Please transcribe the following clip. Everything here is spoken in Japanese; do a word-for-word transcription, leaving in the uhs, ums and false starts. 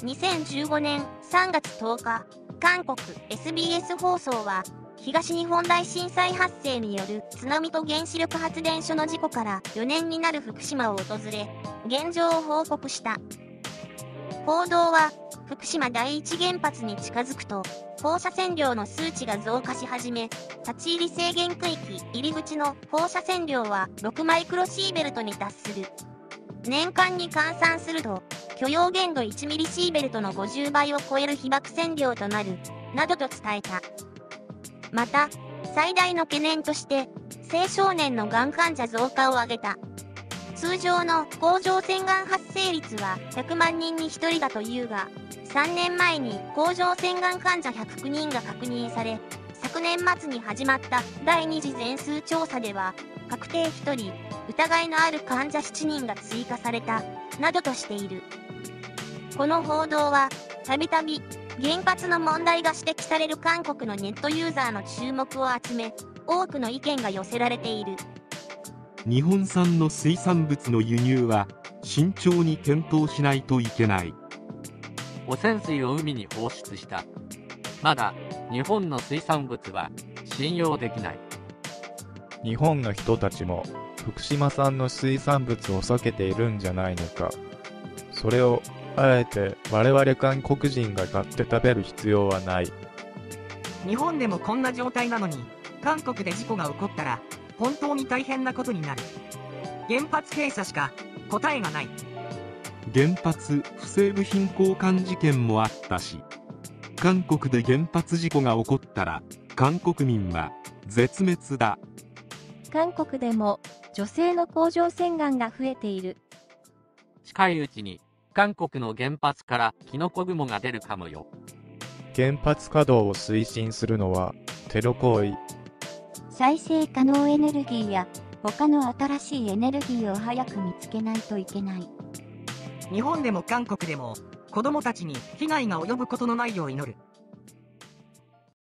にせんじゅうごねんさんがつとおか、韓国 エスビーエス 放送は、東日本大震災発生による津波と原子力発電所の事故からよねんになる福島を訪れ、現状を報告した。報道は、福島第一原発に近づくと、放射線量の数値が増加し始め、立ち入り制限区域入り口の放射線量はろくマイクロシーベルトに達する。年間に換算すると、許容限度いちミリシーベルトのごじゅうばいを超える被爆線量となる、などと伝えた。また、最大の懸念として、青少年のがん患者増加を挙げた。通常の甲状腺がん発生率はひゃくまんにんにひとりだというが、さんねんまえに甲状腺がん患者ひゃくきゅうにんが確認され、昨年末に始まった第二次全数調査では、確定ひとり、疑いのある患者しちにんが追加された、などとしている。この報道は、たびたび原発の問題が指摘される韓国のネットユーザーの注目を集め、多くの意見が寄せられている。 日本産の水産物の輸入は慎重に検討しないといけない。 汚染水を海に放出した。まだ日本の水産物は信用できない。 日本の人たちも福島産の水産物を避けているんじゃないのか。それをあえて我々韓国人が買って食べる必要はない。 日本でもこんな状態なのに、韓国で事故が起こったら本当に大変なことになる。原発閉鎖しか答えがない。 原発不正部品交換事件もあったし、韓国で原発事故が起こったら韓国民は絶滅だ。 韓国でも女性の甲状腺がんが増えている。 近いうちに韓国の原発からキノコ雲が出るかもよ。 原発稼働を推進するのはテロ行為。 再生可能エネルギーや他の新しいエネルギーを早く見つけないといけない。 日本でも韓国でも子供たちに被害が及ぶことのないよう祈る。